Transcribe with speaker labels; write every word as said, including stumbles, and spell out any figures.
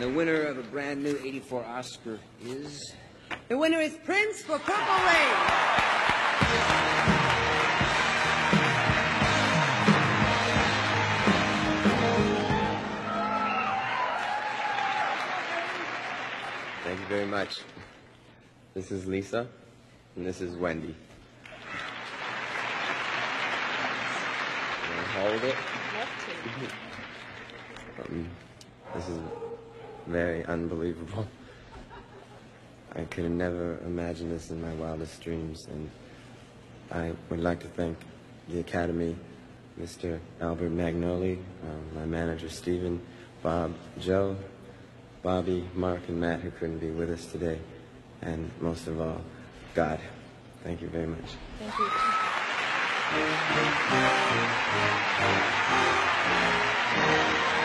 Speaker 1: the winner of a brand new eighty-four Oscar is...
Speaker 2: The winner is Prince for Purple Rain.
Speaker 3: Thank you very much. This is Lisa, and this is Wendy. Hold it. um, this is very unbelievable. I could have never imagined this in my wildest dreams, and I would like to thank the Academy, Mister Albert Magnoli, um, my manager Stephen, Bob, Joe, Bobby, Mark, and Matt, who couldn't be with us today, and most of all, God. Thank you very much.
Speaker 2: Thank you.
Speaker 4: Thank you.